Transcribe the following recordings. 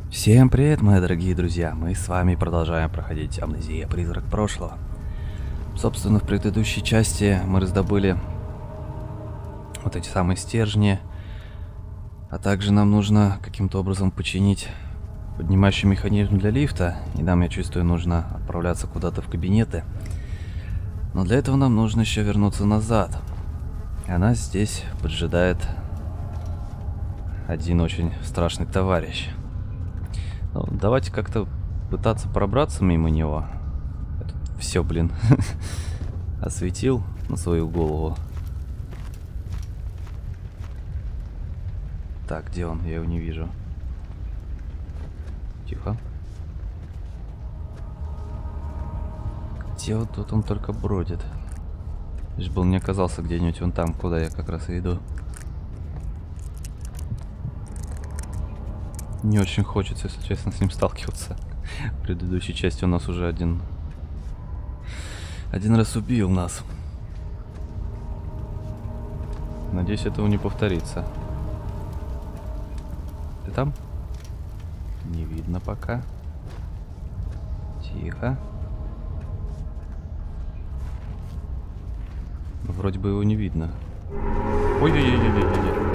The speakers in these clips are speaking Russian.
Всем привет, мои дорогие друзья! Мы с вами продолжаем проходить Амнезия, призрак прошлого. Собственно, в предыдущей части мы раздобыли вот эти самые стержни, а также нам нужно каким-то образом починить поднимающий механизм для лифта, и нам, я чувствую, нужно отправляться куда-то в кабинеты. Но для этого нам нужно еще вернуться назад. А нас здесь поджидает один очень страшный товарищ. Ну, давайте как-то пытаться пробраться мимо него. Все, блин, осветил на свою голову. Так, где он? Я его не вижу. Тихо. Где вот тут он только бродит? Лишь бы он не оказался где-нибудь вон там, куда я как раз и иду. Не очень хочется, если честно, с ним сталкиваться. В предыдущей части у нас уже один раз убил нас. Надеюсь, этого не повторится. Ты там? Не видно пока. Тихо. Вроде бы его не видно. Ой-ой-ой-ой-ой-ой.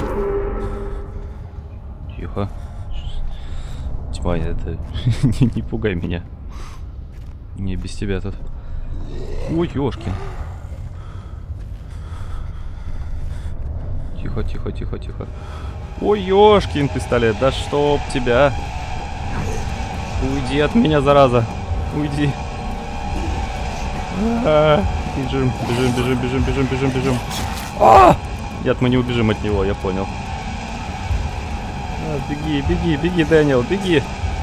Тихо. Тьма, это... не пугай меня. Не без тебя тут. Ой, ёшкин. Тихо, тихо, тихо, тихо. Ой, ёшкин пистолет, да чтоб тебя. Уйди от меня, зараза. Уйди. Бежим, бежим, бежим, бежим, бежим, бежим, бежим. Нет, мы не убежим от него, я понял. Беги, беги, беги, Дэниел, беги.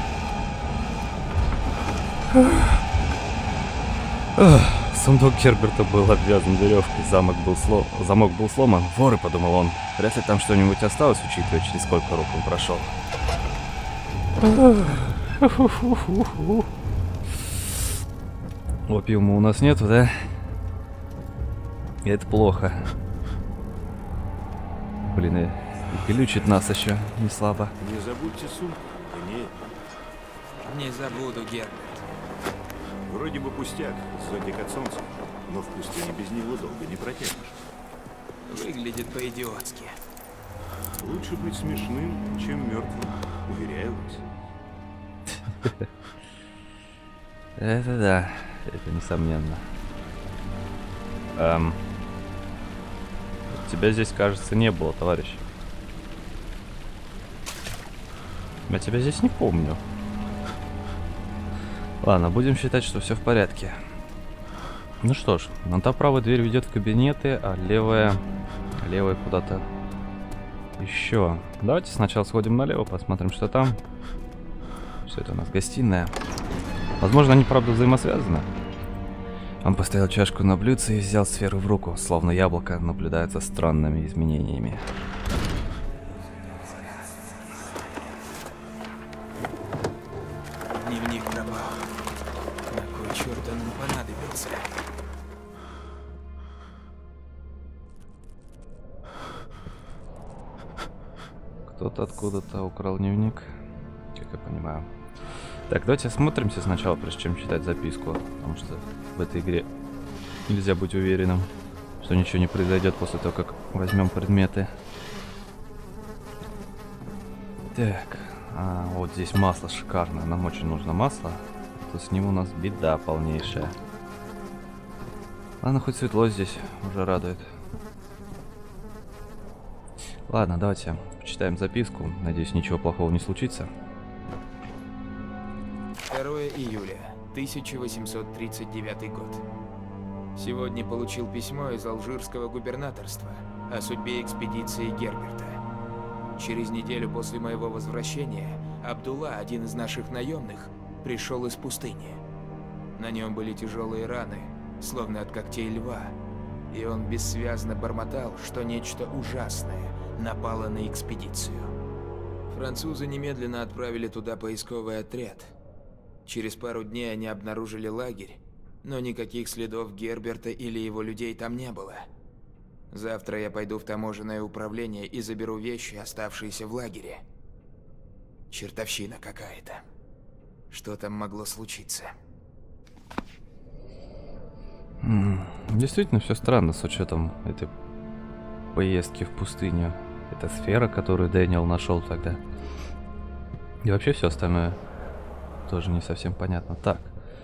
Сундук Герберта был обвязан веревкой, замок был сломан. Воры, подумал он. Вряд ли там что-нибудь осталось, учитывая, через сколько рук он прошел. Опиума у нас нету, да? И это плохо. Блин, и глючит нас еще не слабо. Не забудьте сумку, нет. Не забуду, Герберт. Вроде бы пустяк, зонтик от солнца, но в пустыне без него долго не протянешь. Выглядит по-идиотски. Лучше быть смешным, чем мертвым, уверяю вас. Это да, это несомненно. Тебя здесь, кажется, не было, товарищ. Я тебя здесь не помню. Ладно, будем считать, что все в порядке. Ну что ж, вон та правая дверь ведет в кабинеты, а левая куда-то еще. Давайте сначала сходим налево, посмотрим, что там. Что это у нас? Гостиная. Возможно, они, правда, взаимосвязаны. Он поставил чашку на блюдце и взял сферу в руку, словно яблоко наблюдает за странными изменениями. Дневник пропал. На кой черт он ему понадобился? Кто-то откуда-то украл дневник, как я понимаю. Так, давайте осмотримся сначала, прежде чем читать записку, потому что в этой игре нельзя быть уверенным, что ничего не произойдет после того, как возьмем предметы. Так, вот здесь масло шикарное, нам очень нужно масло, а то с ним у нас беда полнейшая. Ладно, хоть светло здесь уже радует. Ладно, давайте почитаем записку, надеюсь, ничего плохого не случится. 2 июля 1839 год. Сегодня получил письмо из алжирского губернаторства о судьбе экспедиции Герберта. Через неделю после моего возвращения Абдулла, один из наших наемных, пришел из пустыни. На нем были тяжелые раны, словно от когтей льва, и он бессвязно бормотал, что нечто ужасное напало на экспедицию. Французы немедленно отправили туда поисковый отряд. Через пару дней они обнаружили лагерь, но никаких следов Герберта или его людей там не было. Завтра я пойду в таможенное управление и заберу вещи, оставшиеся в лагере. Чертовщина какая-то. Что там могло случиться? Действительно, все странно с учетом этой поездки в пустыню. Это сфера, которую Дэниел нашел тогда. И вообще все остальное тоже не совсем понятно. Так.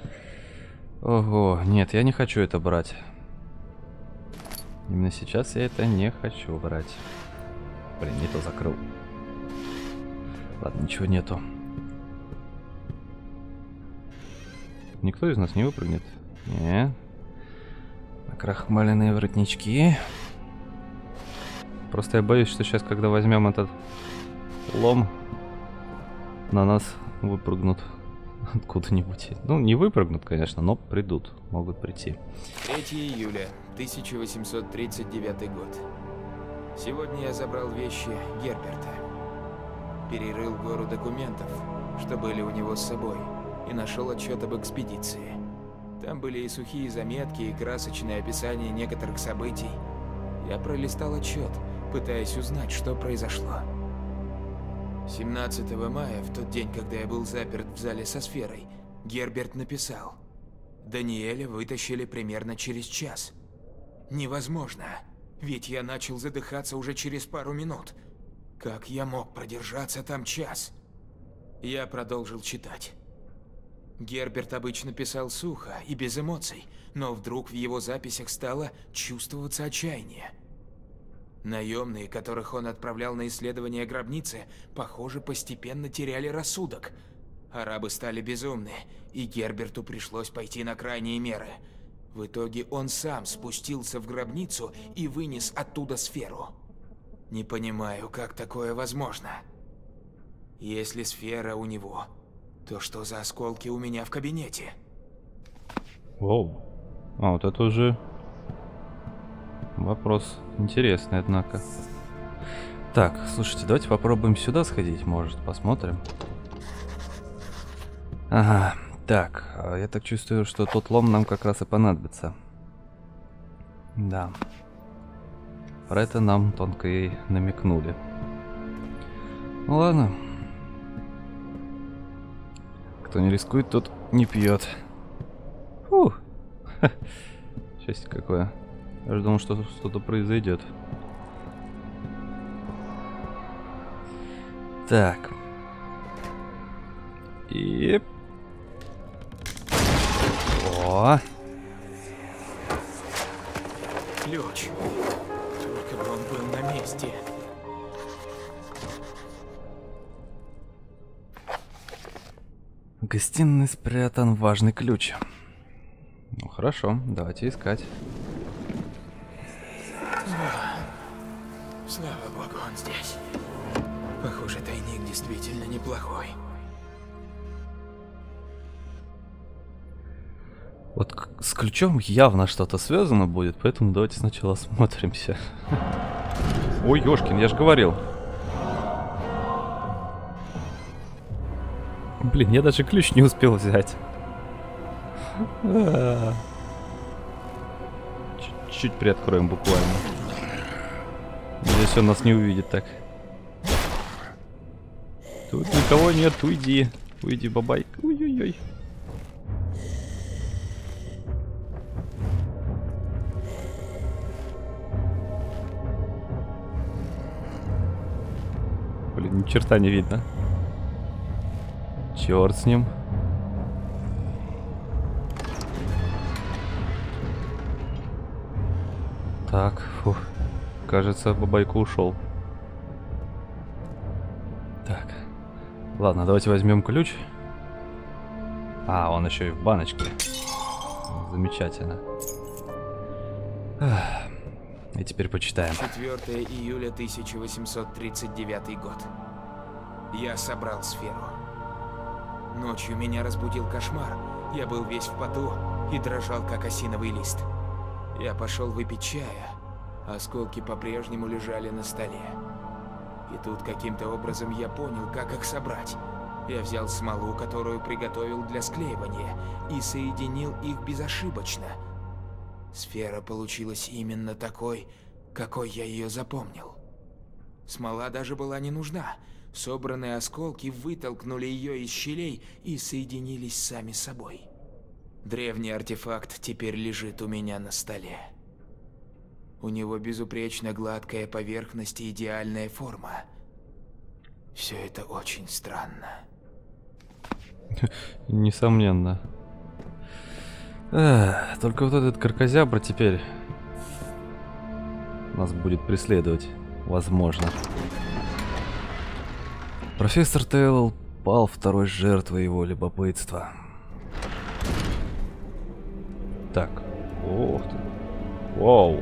Ого, нет, я не хочу это брать. Именно сейчас я это не хочу брать. Блин, не то закрыл. Ладно, ничего нету. Никто из нас не выпрыгнет? Не. Накрахмаленные воротнички. Просто я боюсь, что сейчас, когда возьмем этот лом, на нас выпрыгнут откуда-нибудь. Ну, не выпрыгнут, конечно, но придут. Могут прийти. 3 июля 1839 год. Сегодня я забрал вещи Герберта. Перерыл гору документов, что были у него с собой, и нашел отчет об экспедиции. Там были и сухие заметки, и красочные описания некоторых событий. Я пролистал отчет, пытаясь узнать, что произошло. 17 мая, в тот день, когда я был заперт в зале со сферой, Герберт написал: «Даниэля вытащили примерно через час». Невозможно, ведь я начал задыхаться уже через пару минут. Как я мог продержаться там час? Я продолжил читать. Герберт обычно писал сухо и без эмоций, но вдруг в его записях стало чувствоваться отчаяние. Наемные, которых он отправлял на исследование гробницы, похоже, постепенно теряли рассудок. Арабы стали безумны, и Герберту пришлось пойти на крайние меры. В итоге он сам спустился в гробницу и вынес оттуда сферу. Не понимаю, как такое возможно. Если сфера у него, то что за осколки у меня в кабинете? Воу. А, вот это уже вопрос интересный, однако. Так, слушайте, давайте попробуем сюда сходить, может, посмотрим. Ага, так, я так чувствую, что тот лом нам как раз и понадобится. Да. Про это нам тонко и намекнули. Ну ладно. Кто не рискует, тот не пьет. Фух. Счастье какое. Я же думал, что что-то произойдет. Так. И... О! Ключ. Только бы он был на месте. В гостиной спрятан важный ключ. Ну хорошо, давайте искать. Слава богу, он здесь. Похоже, тайник действительно неплохой. Вот с ключом явно что-то связано будет, поэтому давайте сначала осмотримся. Ой, ёшкин, я же говорил. Блин, я даже ключ не успел взять. Чуть-чуть приоткроем буквально. Здесь он нас не увидит так. Тут никого нет, уйди. Уйди, бабай. Ой-ой-ой. Блин, ни черта не видно. Черт с ним. Так, фух. Кажется, бабайка ушел. Так. Ладно, давайте возьмем ключ. А, он еще и в баночке. Замечательно. И теперь почитаем. 4 июля 1839 год. Я собрал сферу. Ночью меня разбудил кошмар. Я был весь в поту и дрожал, как осиновый лист. Я пошел выпить чая. Осколки по-прежнему лежали на столе. И тут каким-то образом я понял, как их собрать. Я взял смолу, которую приготовил для склеивания, и соединил их безошибочно. Сфера получилась именно такой, какой я ее запомнил. Смола даже была не нужна. Собранные осколки вытолкнули ее из щелей и соединились сами собой. Древний артефакт теперь лежит у меня на столе. У него безупречно гладкая поверхность и идеальная форма. Все это очень странно. Несомненно. Только вот этот кракозябра теперь нас будет преследовать, возможно. Профессор Тейлор пал второй жертвой его любопытства. Так, ох ты. Вау.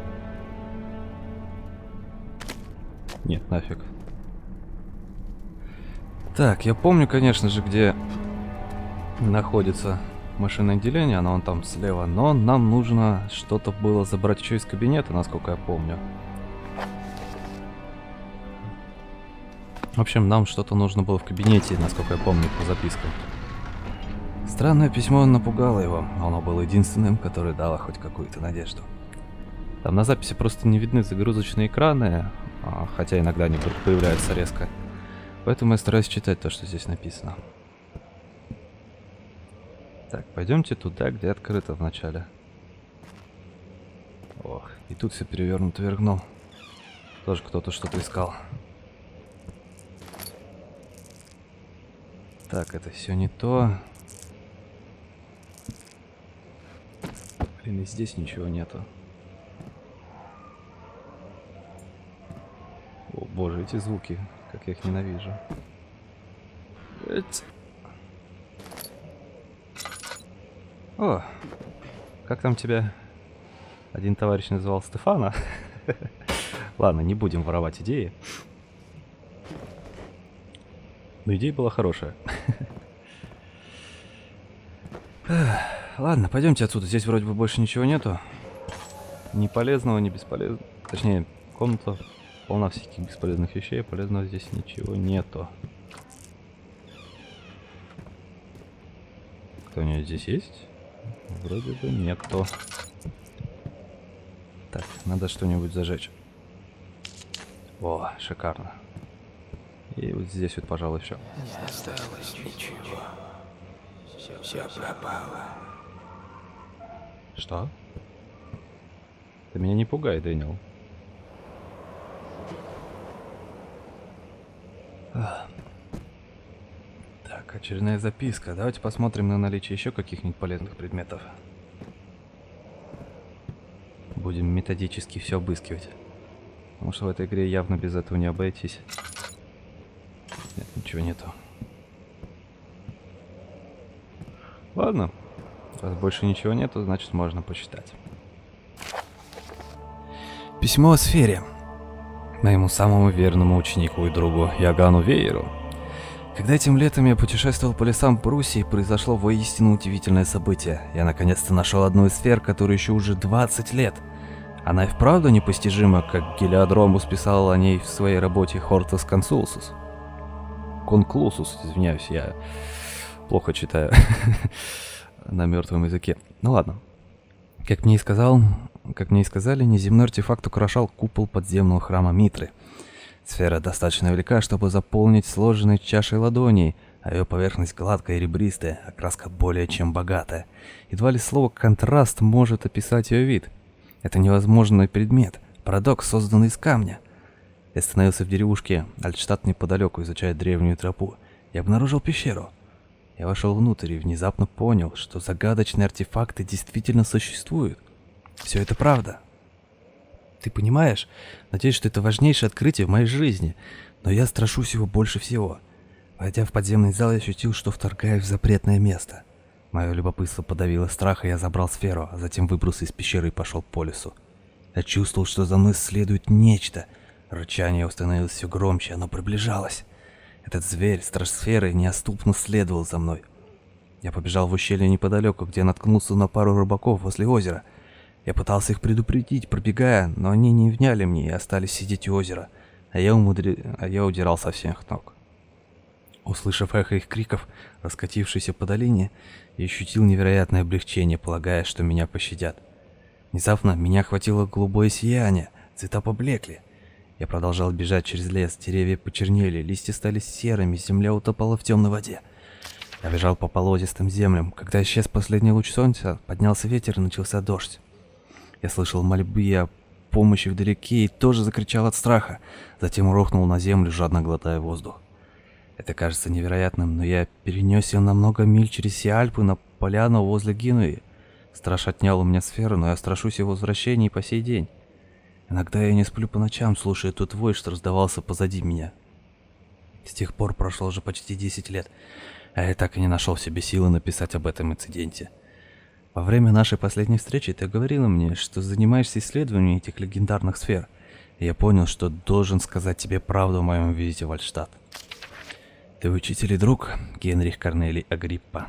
Нет, нафиг. Так, я помню, конечно же, где находится машинное отделение, оно вон там слева, но нам нужно что-то было забрать еще из кабинета, насколько я помню. В общем, нам что-то нужно было в кабинете, насколько я помню, по запискам. Странное письмо напугало его, но оно было единственным, которое дало хоть какую-то надежду. Там на записи просто не видны загрузочные экраны, хотя иногда они появляются резко. Поэтому я стараюсь читать то, что здесь написано. Так, пойдемте туда, где открыто в начале. Ох, и тут все перевернуто вверх дном. Тоже кто-то что-то искал. Так, это все не то. Блин, и здесь ничего нету. О боже, эти звуки, как я их ненавижу. О, как там тебя один товарищ называл, Стефана? Ладно, не будем воровать идеи. Но идея была хорошая. Ладно, пойдемте отсюда. Здесь вроде бы больше ничего нету. Ни полезного, ни бесполезного. Точнее, комната полна всяких бесполезных вещей. Полезного здесь ничего нету. Кто-нибудь здесь есть? Вроде бы нету. Так, надо что-нибудь зажечь. О, шикарно. И вот здесь вот, пожалуй, все. Не осталось ничего. Все пропало. Что? Ты меня не пугай, Дэниел. Так, очередная записка. Давайте посмотрим на наличие еще каких-нибудь полезных предметов. Будем методически все обыскивать. Потому что в этой игре явно без этого не обойтись. Нет, ничего нету. Ладно. Раз больше ничего нету, значит можно почитать. Письмо о Сфере. Моему самому верному ученику и другу Ягану Вееру. Когда этим летом я путешествовал по лесам Пруссии, произошло воистину удивительное событие. Я наконец-то нашел одну из сфер, которая еще уже 20 лет. Она и вправду непостижима, как Гелиодромус писал о ней в своей работе Hortus Conclusus, извиняюсь, я плохо читаю на мертвом языке. Ну ладно. Как мне и сказали, неземной артефакт украшал купол подземного храма Митры. Сфера достаточно велика, чтобы заполнить сложенной чашей ладоней, а ее поверхность гладкая и ребристая, окраска более чем богатая. Едва ли слово «контраст» может описать ее вид. Это невозможный предмет, парадокс, созданный из камня. Я остановился в деревушке Альтштадт неподалеку, изучая древнюю тропу, и обнаружил пещеру. Я вошел внутрь и внезапно понял, что загадочные артефакты действительно существуют. Все это правда. Ты понимаешь? Надеюсь, что это важнейшее открытие в моей жизни, но я страшусь его больше всего. Войдя в подземный зал, я ощутил, что вторгаюсь в запретное место. Мое любопытство подавило страх, и я забрал сферу, а затем выбрался из пещеры и пошел по лесу. Я чувствовал, что за мной следует нечто. Рычание становилось все громче, оно приближалось. Этот зверь, страж сферы, неотступно следовал за мной. Я побежал в ущелье неподалеку, где наткнулся на пару рыбаков возле озера. Я пытался их предупредить, пробегая, но они не вняли мне и остались сидеть у озера, а я удирал со всех ног. Услышав эхо их криков, раскатившийся по долине, я ощутил невероятное облегчение, полагая, что меня пощадят. Внезапно меня охватило голубое сияние, цвета поблекли. Я продолжал бежать через лес, деревья почернели, листья стали серыми, земля утопала в темной воде. Я бежал по полозистым землям. Когда исчез последний луч солнца, поднялся ветер и начался дождь. Я слышал мольбы о помощи вдалеке и тоже закричал от страха. Затем рухнул на землю, жадно глотая воздух. Это кажется невероятным, но я перенес ее на много миль через все Альпы на поляну возле Генуи. Страж отнял у меня сферу, но я страшусь его возвращения по сей день. Иногда я не сплю по ночам, слушая тот вой, что раздавался позади меня. С тех пор прошло уже почти 10 лет, а я так и не нашел в себе силы написать об этом инциденте. Во время нашей последней встречи ты говорила мне, что занимаешься исследованием этих легендарных сфер, и я понял, что должен сказать тебе правду о моем визите в Альтштадт. Ты учитель и друг, Генрих Корнелий Агриппа.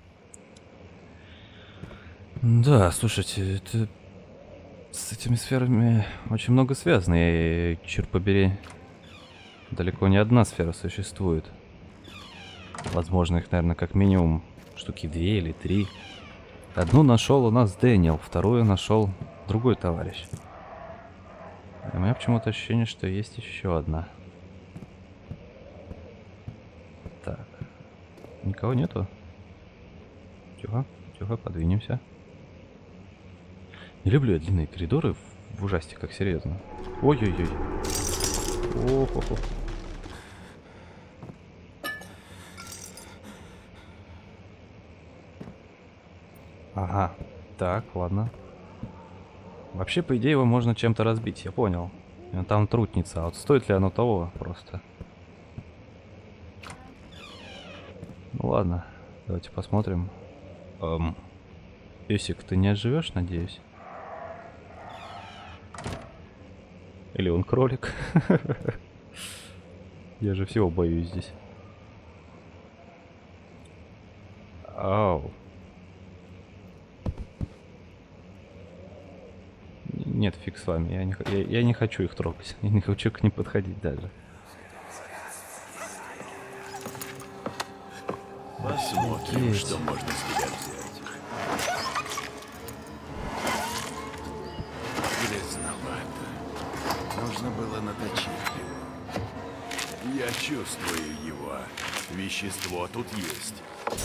Да, слушайте, это... С этими сферами очень много связано, и, черт побери, далеко не одна сфера существует. Возможно, их, наверное, как минимум штуки 2 или 3. Одну нашел у нас Дэниел, вторую нашел другой товарищ. И у меня почему-то ощущение, что есть еще одна. Так, никого нету? Тихо, тихо, подвинемся. Не люблю я длинные коридоры в ужастиках, серьезно. Ой-ой-ой. О-хо-хо. Ага. Так, ладно. Вообще, по идее, его можно чем-то разбить, я понял. Там трутница, а вот стоит ли оно того просто? Ну ладно, давайте посмотрим. Песик, ты не оживешь, надеюсь? Или он кролик? Я же всего боюсь здесь. Ау. Нет, фиг с вами. Я не хочу их трогать. Я не хочу к ним подходить даже. Посмотрим, что можно с тебя взять. Грязновато. Нужно было наточить его. Я чувствую его. Вещество тут есть.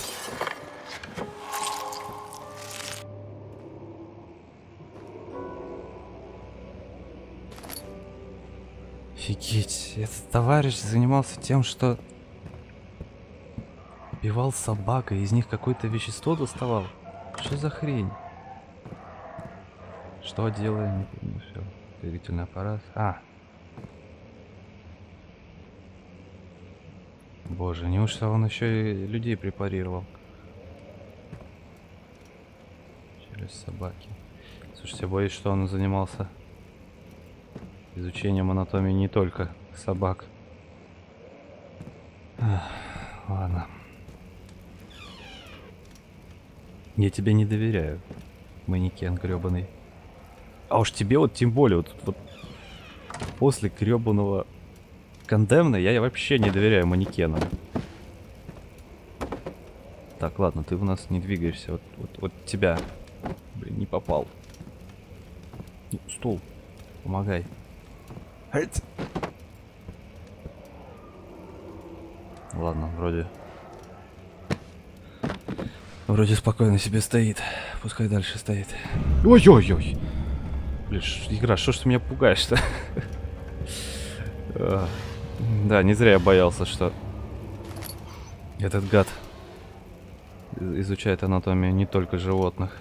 Офигеть, этот товарищ занимался тем, что убивал собак, и из них какое-то вещество доставал. Что за хрень? Что делаем? Ну, все. Двигательный аппарат. Боже, неужто он еще и людей препарировал? Через собаки. Слушайте, я боюсь, что он занимался изучением анатомии не только собак. Ладно. Я тебе не доверяю, манекен гребаный. А уж тебе вот тем более, вот после гребаного Кондемна я вообще не доверяю манекенам. Так, ладно, ты у нас не двигаешься. Вот тебя. Блин, не попал. Стул. Помогай. Ладно, вроде спокойно себе стоит. Пускай дальше стоит. Ой-ой-ой. Блин, игра, что ж ты меня пугаешь-то? Да, не зря я боялся, что этот гад изучает анатомию не только животных.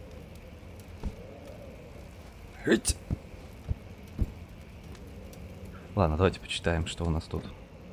Ладно, давайте почитаем, что у нас тут.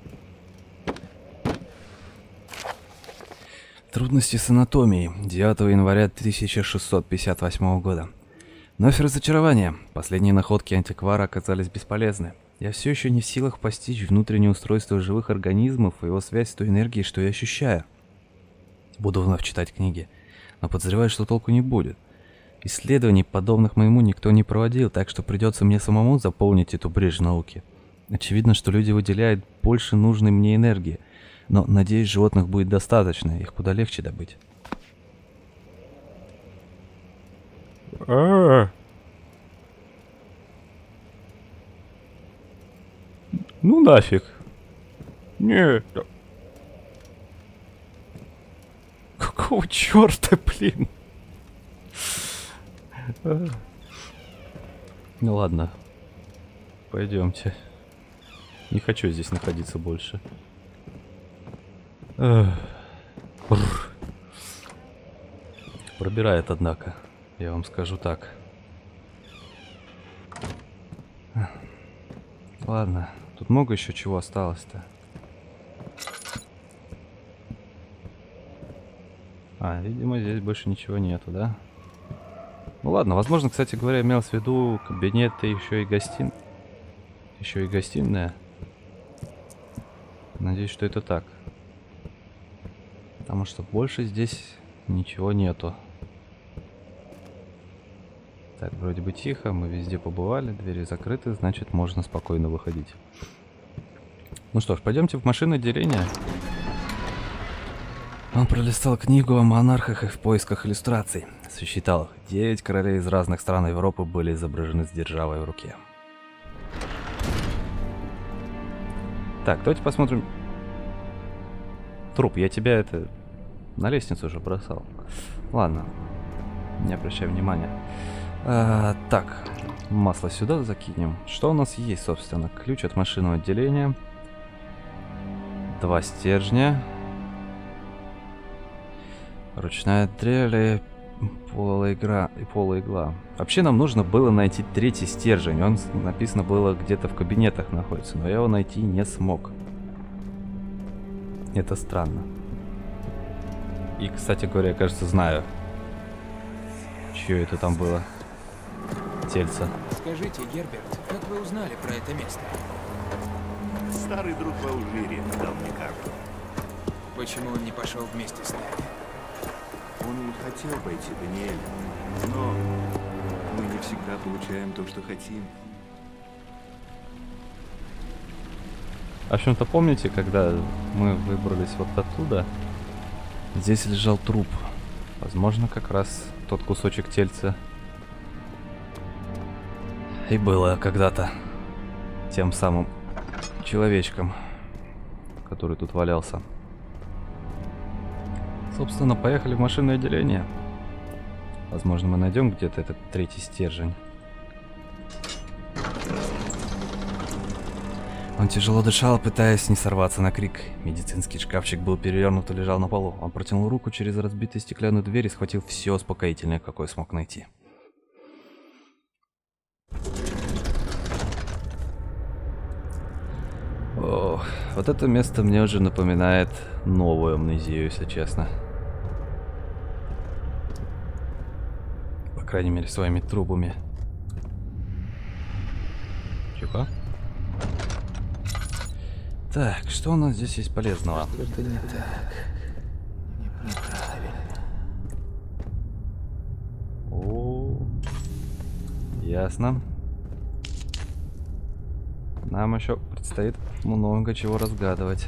Трудности с анатомией. 9 января 1658 года. Вновь разочарование. Последние находки антиквара оказались бесполезны. Я все еще не в силах постичь внутреннее устройство живых организмов и его связь с той энергией, что я ощущаю. Буду вновь читать книги, но подозреваю, что толку не будет. Исследований, подобных моему, никто не проводил, так что придется мне самому заполнить эту брешь науки. Очевидно, что люди выделяют больше нужной мне энергии, но, надеюсь, животных будет достаточно, их куда легче добыть. Ну нафиг. Не. Какого черта, блин? Ну ладно. Пойдемте. Не хочу здесь находиться больше. Пробирает, однако. Я вам скажу так. Ладно. Тут много еще чего осталось-то. Видимо, здесь больше ничего нету, да? Ну ладно, возможно, кстати говоря, имелось в виду кабинет и еще и гостиная. Надеюсь, что это так. Потому что больше здесь ничего нету. Так, вроде бы тихо, мы везде побывали, двери закрыты, значит, можно спокойно выходить. Ну что ж, пойдемте в машинное отделение. Он пролистал книгу о монархах и в поисках иллюстраций. Сосчитал их. 9 королей из разных стран Европы были изображены с державой в руке. Так, давайте посмотрим. Труп, я тебя на лестницу уже бросал. Ладно, не обращай внимания. Так, масло сюда закинем. Что у нас есть, собственно? Ключ от машинного отделения. 2 стержня. Ручная дрель и полуигла. Вообще нам нужно было найти 3-й стержень. Он, написано было, где-то в кабинетах находится, но я его найти не смог. Это странно. И, кстати говоря, я, кажется, знаю, чье это там было тельце. Скажите, Герберт, как вы узнали про это место? Старый друг в Алжире дал мне карту. Почему он не пошел вместе с нами? Он хотел пойти, Даниэль, но мы не всегда получаем то, что хотим. В общем-то, помните, когда мы выбрались вот оттуда, здесь лежал труп. Возможно, как раз тот кусочек тельца и было когда-то тем самым человечком, который тут валялся. Собственно, поехали в машинное отделение. Возможно, мы найдем где-то этот 3-й стержень. Он тяжело дышал, пытаясь не сорваться на крик. Медицинский шкафчик был перевернут и лежал на полу. Он протянул руку через разбитую стеклянную дверь и схватил все успокоительное, какое смог найти. Ох, вот это место мне уже напоминает новую амнезию, если честно. По крайней мере, своими трубами. Тихо. Так, что у нас здесь есть полезного? Что-то не так. Неправильно. О, ясно. Нам еще предстоит много чего разгадывать.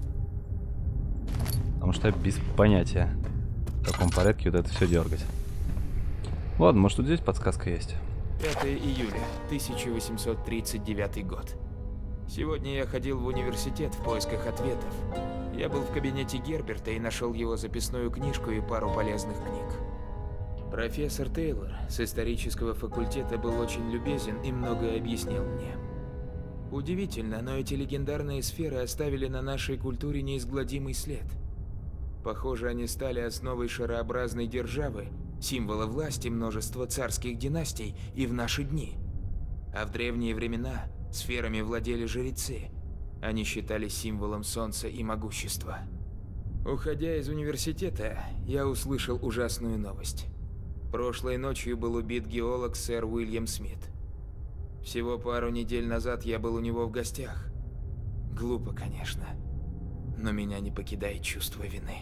Потому что я без понятия, в каком порядке вот это все дергать. Ладно, может, тут здесь подсказка есть. 5 июля 1839 год. Сегодня я ходил в университет в поисках ответов. Я был в кабинете Герберта и нашел его записную книжку и пару полезных книг. Профессор Тейлор с исторического факультета был очень любезен и многое объяснил мне. Удивительно, но эти легендарные сферы оставили на нашей культуре неизгладимый след. Похоже, они стали основой шарообразной державы, символа власти множества царских династий и в наши дни. А в древние времена сферами владели жрецы. Они считались символом солнца и могущества. Уходя из университета, я услышал ужасную новость. Прошлой ночью был убит геолог сэр Уильям Смит. Всего пару недель назад я был у него в гостях. Глупо, конечно, но меня не покидает чувство вины.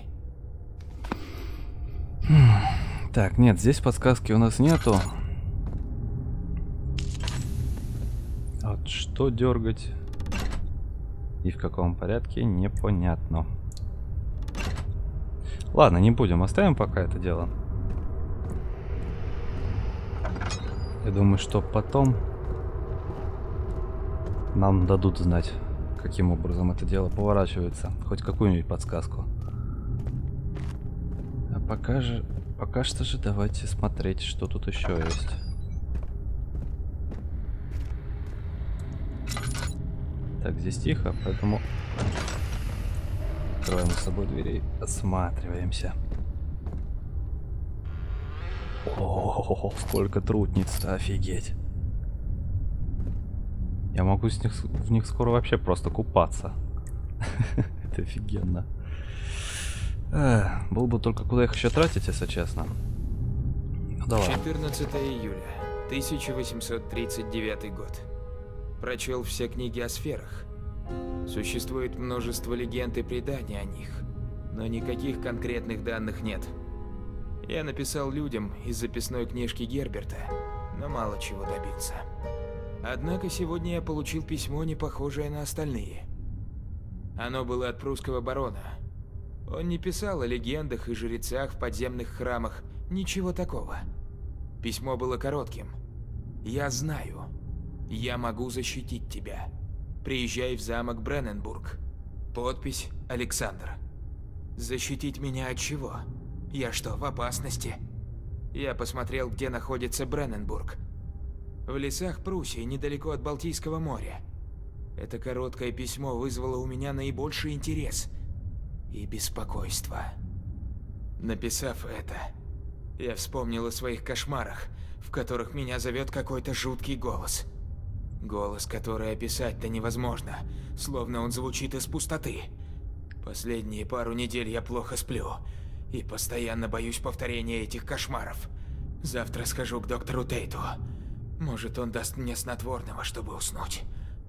Так, нет, здесь подсказки у нас нету. Вот что дергать и в каком порядке, непонятно. Ладно, не будем, оставим пока это дело. Я думаю, что потом нам дадут знать, каким образом это дело поворачивается. Хоть какую-нибудь подсказку. А пока что же давайте смотреть, что тут еще есть. Так, здесь тихо, поэтому откроем с собой двери, осматриваемся. О, сколько трутниц-то, офигеть. Я могу в них скоро вообще просто купаться. Это офигенно. Было бы только куда их еще тратить, если честно. Ну да ладно. 14 июля 1839 год. Прочел все книги о сферах. Существует множество легенд и преданий о них, но никаких конкретных данных нет. Я написал людям из записной книжки Герберта, но мало чего добился. Однако сегодня я получил письмо, не похожее на остальные. Оно было от прусского барона. Он не писал о легендах и жрецах в подземных храмах, ничего такого. Письмо было коротким. «Я знаю. Я могу защитить тебя. Приезжай в замок Бренненбург. Подпись Александр. Защитить меня от чего? Я что, в опасности?» Я посмотрел, где находится Бренненбург. В лесах Пруссии, недалеко от Балтийского моря. Это короткое письмо вызвало у меня наибольший интерес и беспокойство. Написав это, я вспомнил о своих кошмарах, в которых меня зовет какой-то жуткий голос. Голос, который описать-то невозможно, словно он звучит из пустоты. Последние пару недель я плохо сплю и постоянно боюсь повторения этих кошмаров. Завтра схожу к доктору Тейту. Может, он даст мне снотворного, чтобы уснуть.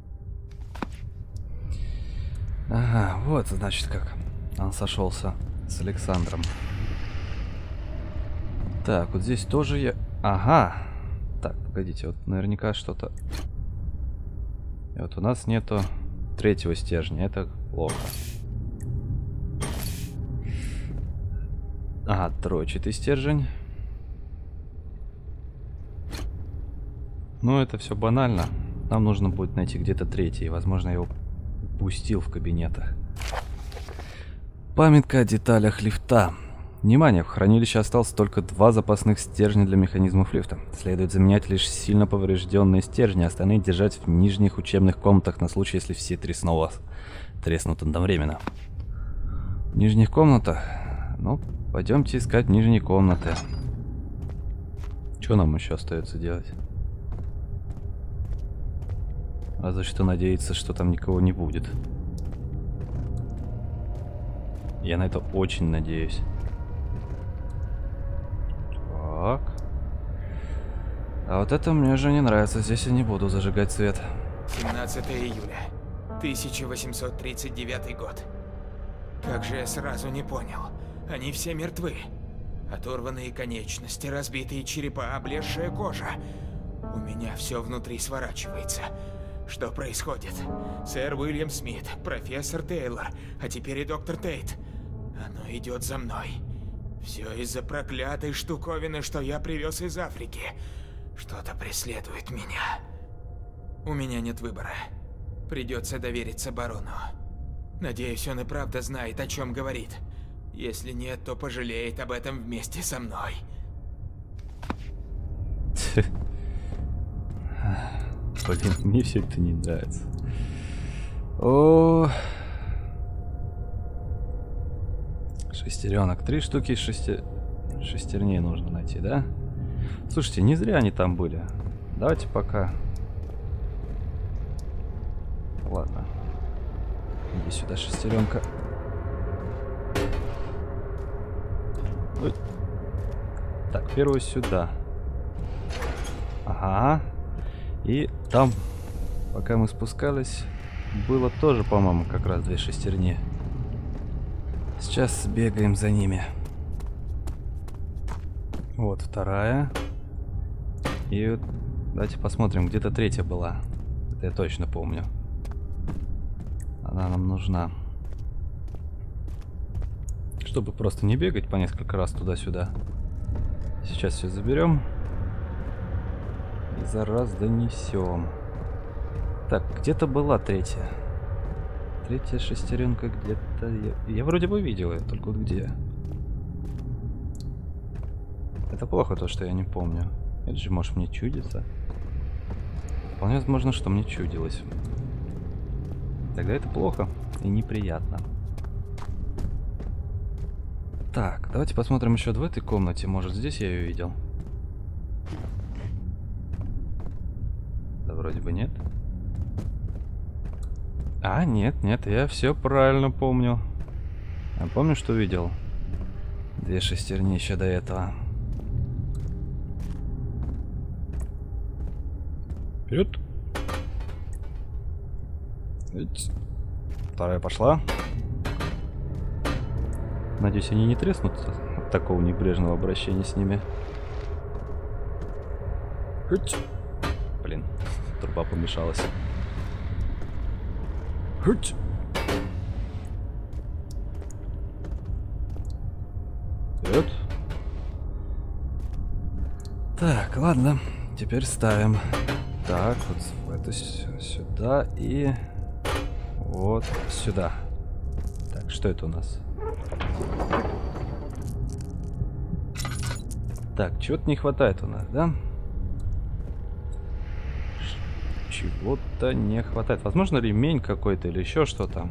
Ага, вот значит как он сошелся с Александром. Так, вот здесь тоже я... Ага. Так, погодите, вот наверняка что-то... И вот у нас нету третьего стержня, это плохо. Ага, тройчатый стержень. Ну, это все банально. Нам нужно будет найти где-то третий. Возможно, я его упустил в кабинетах. Памятка о деталях лифта. Внимание, в хранилище осталось только 2 запасных стержня для механизмов лифта. Следует заменять лишь сильно поврежденные стержни, а остальные держать в нижних учебных комнатах на случай, если все 3 снова треснут одновременно. В нижних комнатах? Ну, пойдемте искать нижние комнаты. Что нам еще остается делать? Разве что надеяться, что там никого не будет. Я на это очень надеюсь. Так. А вот это мне уже не нравится. Здесь я не буду зажигать свет. 17 июля 1839 год. Как же я сразу не понял. Они все мертвы. Оторванные конечности, разбитые черепа, облезшая кожа. У меня все внутри сворачивается. Что происходит? Сэр Уильям Смит, профессор Тейлор, а теперь и доктор Тейт. Оно идет за мной. Все из-за проклятой штуковины, что я привез из Африки. Что-то преследует меня. У меня нет выбора. Придется довериться барону. Надеюсь, он и правда знает, о чем говорит. Если нет, то пожалеет об этом вместе со мной. Блин, мне все это не нравится. О, шестеренок. 3 штуки шестерней нужно найти, да? Слушайте, не зря они там были. Давайте пока. Ладно. Иди сюда, шестеренка. Ой. Так, первую сюда. Ага. И там, пока мы спускались, было тоже, по-моему, как раз 2 шестерни. Сейчас сбегаем за ними. Вот вторая. И вот, давайте посмотрим, где-то третья была. Это я точно помню. Она нам нужна. Чтобы просто не бегать по несколько раз туда-сюда. Сейчас все заберем. И за раз донесем. Так, где-то была третья. третья шестеренка где-то... Я вроде бы видел ее, только вот где? Это плохо, то, что я не помню. Это же, может, мне чудится? Вполне возможно, что мне чудилось. Тогда это плохо и неприятно. Так, давайте посмотрим еще в этой комнате. Может, здесь я ее видел? Да вроде бы нет. А, нет, я все правильно помню. Я помню, что видел. 2 шестерни еще до этого. Вперед. Вторая пошла. Надеюсь, они не треснут от такого небрежного обращения с ними. Блин, труба помешалась. Вперед. Так, ладно, теперь ставим. Так, вот это сюда и вот сюда. Так, что это у нас? Так, чего-то не хватает у нас, да? Чего-то не хватает. Возможно, ремень какой-то или еще что-то.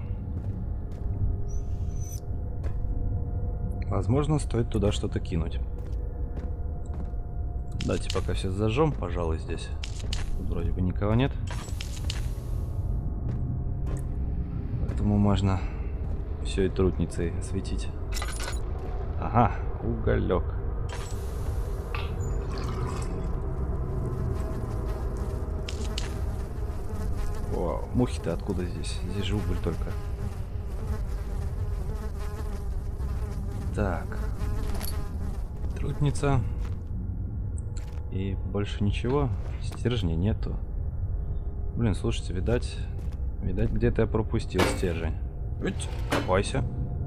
Возможно, стоит туда что-то кинуть. Давайте пока все зажжем, пожалуй, здесь. Тут вроде бы никого нет. Поэтому можно все и трутницей светить. Ага, уголек. Вау, мухи-то откуда здесь? Здесь же уголь только. Так. Трутница. И больше ничего. Стержня нету. Блин, слушайте, видать где-то я пропустил стержень. Копайся.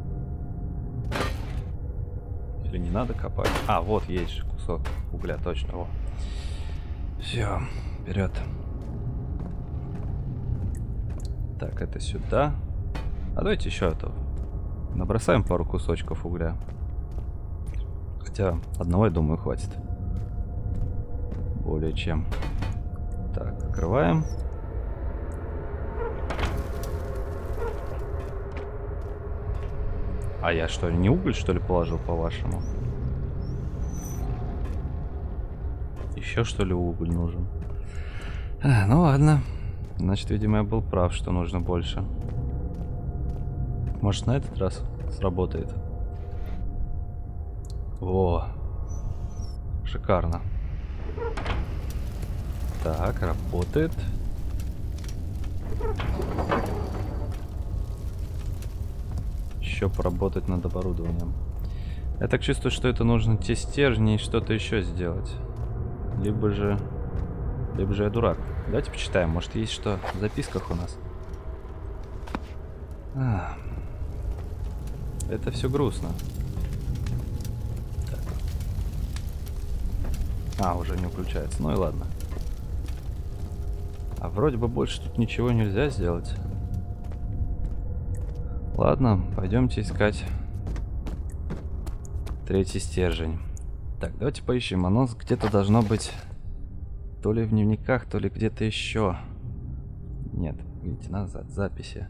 Или не надо копать? А, вот есть же кусок угля, точно. Во. Все, вперед. Так, это сюда. А давайте еще это. Набросаем пару кусочков угля. Хотя одного, я думаю, хватит. Более чем. Так, открываем. А я что, не уголь, что ли, положил, по-вашему? Еще, что ли, уголь нужен? А, ну ладно. Значит, видимо, я был прав, что нужно больше. Может, на этот раз сработает? Во! Шикарно. Так, работает. Еще поработать над оборудованием. Я так чувствую, что это нужно те стержни и что-то еще сделать. Либо же я дурак. Давайте почитаем, может, есть что в записках у нас. Это все грустно. Так. Уже не включается. Ну и ладно. А вроде бы больше тут ничего нельзя сделать. Ладно, пойдемте искать третий стержень. Так, давайте поищем. Оно где-то должно быть то ли в дневниках, то ли где-то еще. Нет, видите, назад, записи.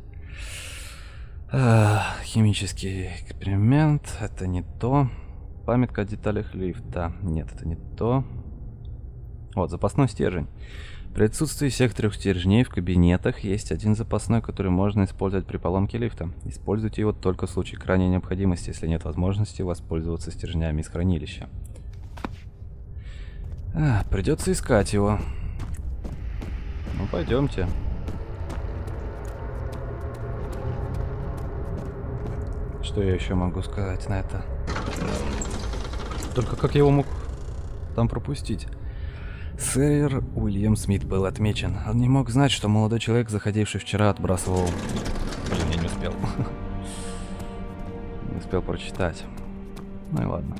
Химический эксперимент. Это не то. Памятка о деталях лифта. Нет, это не то. Вот, запасной стержень. При отсутствии всех 3 стержней в кабинетах есть один запасной, который можно использовать при поломке лифта. Используйте его только в случае крайней необходимости, если нет возможности воспользоваться стержнями из хранилища. Придется искать его. Ну, пойдемте. Что я еще могу сказать на это? Только как я его мог там пропустить? Сэр Уильям Смит был отмечен. Он не мог знать, что молодой человек, заходивший вчера, отбрасывал... Блин, я не успел. Не успел прочитать. Ну и ладно.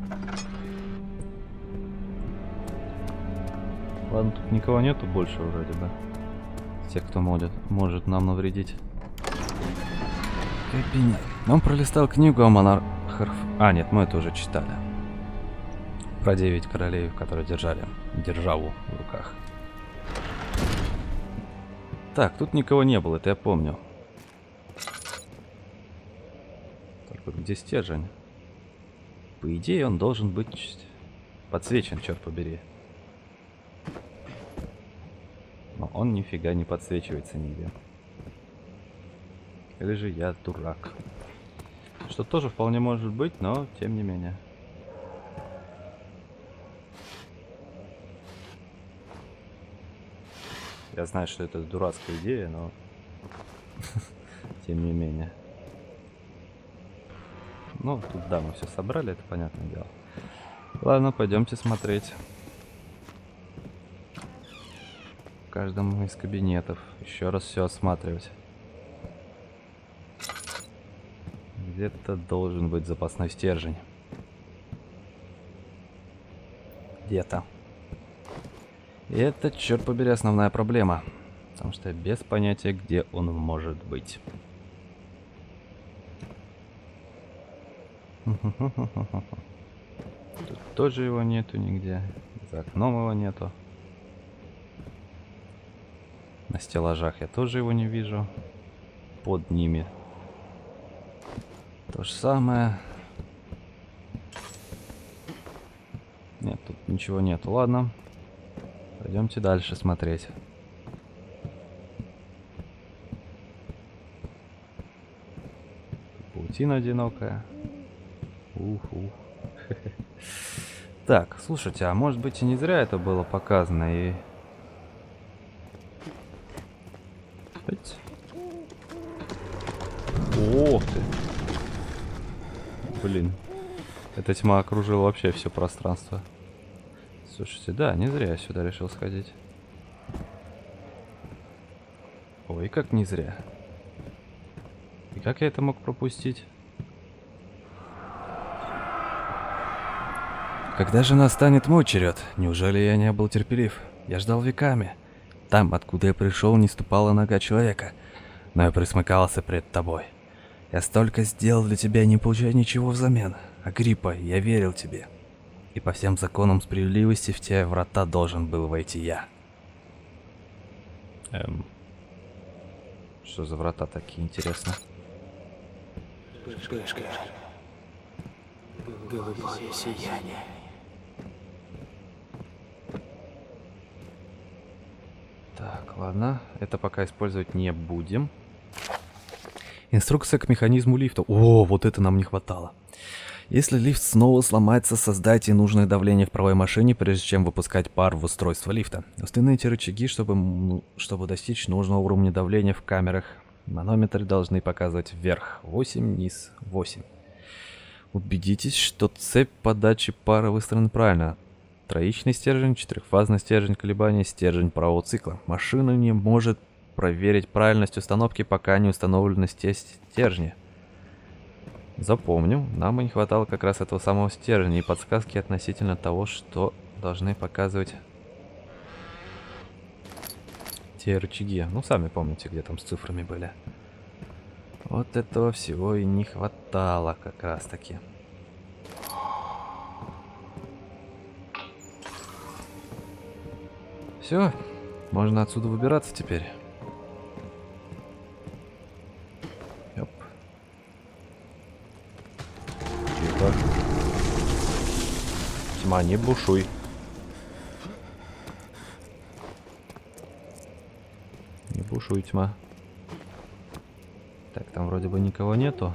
Ладно, тут никого нету больше вроде бы. Тех, кто может нам навредить. кабине. Он пролистал книгу о монархах... А, нет, мы это уже читали. Про 9 королей, которые держали державу в руках. Так, тут никого не было, это я помню. Только где стержень? По идее, он должен быть подсвечен, черт побери. Но он нифига не подсвечивается нигде. Или же я дурак? Что тоже вполне может быть, но тем не менее. Я знаю, что это дурацкая идея, но тем не менее. Ну, тут да, мы все собрали, это понятное дело. Ладно, пойдемте смотреть. В каждом из кабинетов. Еще раз все осматривать. Где-то должен быть запасной стержень. Где-то. И это, черт побери, основная проблема. Потому что я без понятия, где он может быть. Тут тоже его нету нигде. За окном его нету. На стеллажах я тоже его не вижу. Под ними то же самое. Нет, тут ничего нету. Ладно. Пойдемте дальше смотреть. Паутина одинокая. Ух. Так, слушайте, а может быть и не зря это было показано и... Ох ты. Блин. Эта тьма окружила вообще все пространство. Слушайте, да, не зря я сюда решил сходить. Ой, как не зря. И как я это мог пропустить? Когда же настанет мой черед? Неужели я не был терпелив? Я ждал веками. Там, откуда я пришел, не ступала нога человека. Но я присмыкался пред тобой. Я столько сделал для тебя, не получая ничего взамен. Агриппа, я верил тебе. И по всем законам справедливости в те врата должен был войти я. Что за врата такие, интересно? Вспышка. Голубое сияние. Так, ладно. Это пока использовать не будем. Инструкция к механизму лифта. О, вот это нам не хватало. Если лифт снова сломается, создайте нужное давление в правой машине, прежде чем выпускать пар в устройство лифта. Установите рычаги, чтобы достичь нужного уровня давления в камерах. Манометры должны показывать вверх 8, низ 8. Убедитесь, что цепь подачи пара выстроена правильно. Троичный стержень, четырехфазный стержень колебания, стержень правого цикла. Машина не может проверить правильность установки, пока не установлены стержни. Запомню, нам и не хватало как раз этого самого стержня и подсказки относительно того, что должны показывать те рычаги. Ну, сами помните, где там с цифрами были. Вот этого всего и не хватало как раз таки. Все, можно отсюда выбираться теперь. Ёп. Тихо. Тьма, не бушуй. Не бушуй, тьма. Так, там вроде бы никого нету.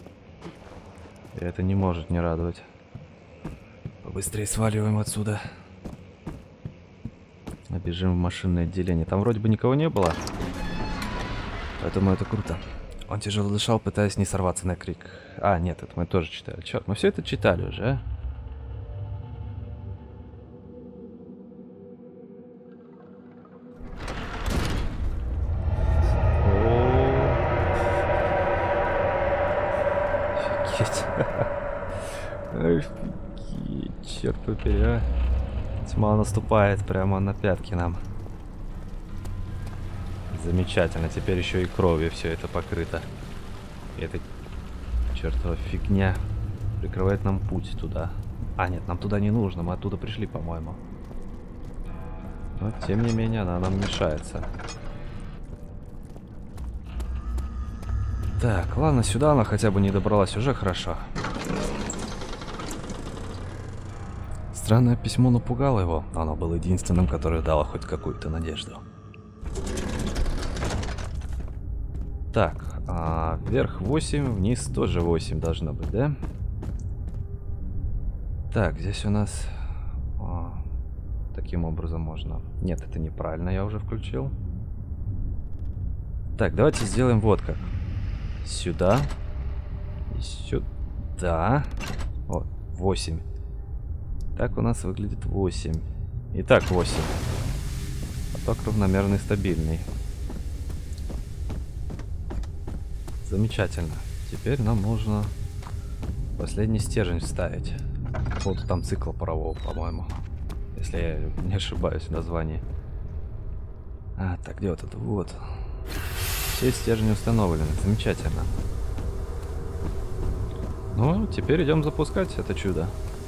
И это не может не радовать. Побыстрее сваливаем отсюда. Бежим в машинное отделение. Там вроде бы никого не было. Поэтому это круто. Он тяжело дышал, пытаясь не сорваться на крик. А, нет, это мы тоже читали. Черт, мы все это читали уже, Офигеть, черт побери, а. Тьма наступает прямо на пятки нам. Замечательно, теперь еще и кровью все это покрыто. Эта чертова фигня прикрывает нам путь туда. А, нет, нам туда не нужно, мы оттуда пришли, по-моему. Но, тем не менее, она нам мешается. Так, ладно, сюда она хотя бы не добралась, уже хорошо. Странное письмо напугало его, но оно было единственным, которое дало хоть какую-то надежду. Так, вверх 8, вниз тоже 8 должно быть, да? Так, здесь у нас... таким образом можно... Нет, это неправильно, я уже включил. Так, давайте сделаем вот как. Сюда. И сюда. Вот, 8. Так у нас выглядит 8. Итак, 8. Поток равномерный, стабильный. Замечательно. Теперь нам нужно последний стержень вставить. Вот там цикл парового, по-моему. Если я не ошибаюсь в названии. Так, где вот это? Вот. Все стержни установлены. Замечательно. Ну, теперь идем запускать это чудо.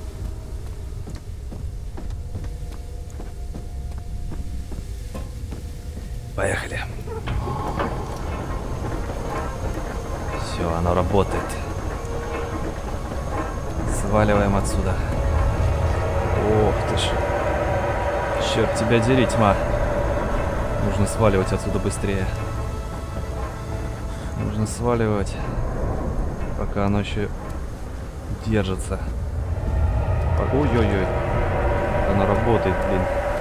Поехали. Все, оно работает. Сваливаем отсюда. Ох ты ж. Черт тебя дери, тьма. Нужно сваливать отсюда быстрее. Нужно сваливать, пока оно еще держится. Ой-ой-ой. Оно работает, блин.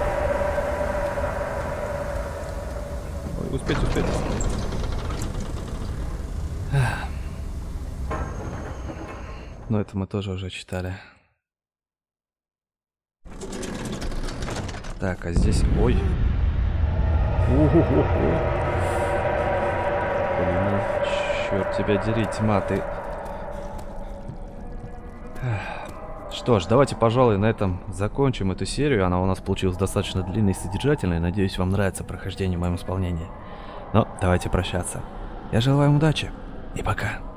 Ой, успеть. Но это мы тоже уже читали. Так, а здесь... Ой. Блин, черт тебя дери, тьма, ты... Что ж, давайте, пожалуй, на этом закончим эту серию. Она у нас получилась достаточно длинной и содержательной. Надеюсь, вам нравится прохождение в моем исполнении. Но давайте прощаться. Я желаю вам удачи и пока.